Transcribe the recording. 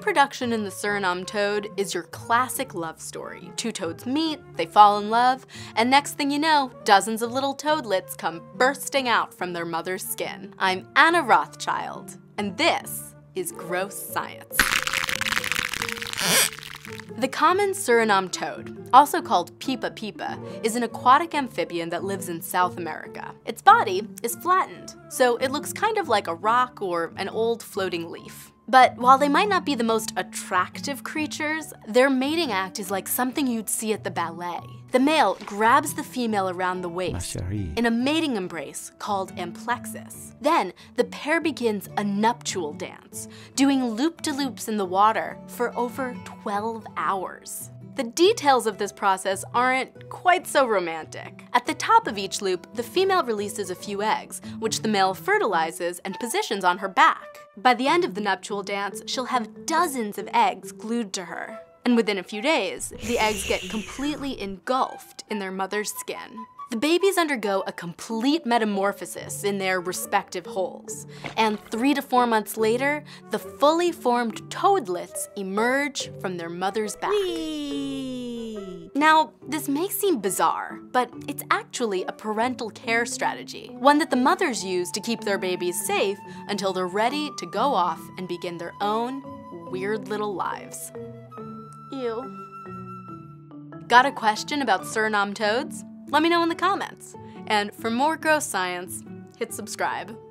Reproduction in the Suriname toad is your classic love story. Two toads meet, they fall in love, and next thing you know, dozens of little toadlets come bursting out from their mother's skin. I'm Anna Rothschild, and this is Gross Science. The common Suriname toad, also called pipa pipa, is an aquatic amphibian that lives in South America. Its body is flattened, so it looks kind of like a rock or an old floating leaf. But while they might not be the most attractive creatures, their mating act is like something you'd see at the ballet. The male grabs the female around the waist in a mating embrace called amplexus. Then, the pair begins a nuptial dance, doing loop-de-loops in the water for over 12 hours. The details of this process aren't quite so romantic. At the top of each loop, the female releases a few eggs, which the male fertilizes and positions on her back. By the end of the nuptial dance, she'll have dozens of eggs glued to her. And within a few days, the eggs get completely engulfed in their mother's skin. The babies undergo a complete metamorphosis in their respective holes, and 3 to 4 months later, the fully formed toadlets emerge from their mother's back. Whee! Now, this may seem bizarre, but it's actually a parental care strategy, one that the mothers use to keep their babies safe until they're ready to go off and begin their own weird little lives. Ew. Got a question about Suriname toads? Let me know in the comments. And for more gross science, hit subscribe.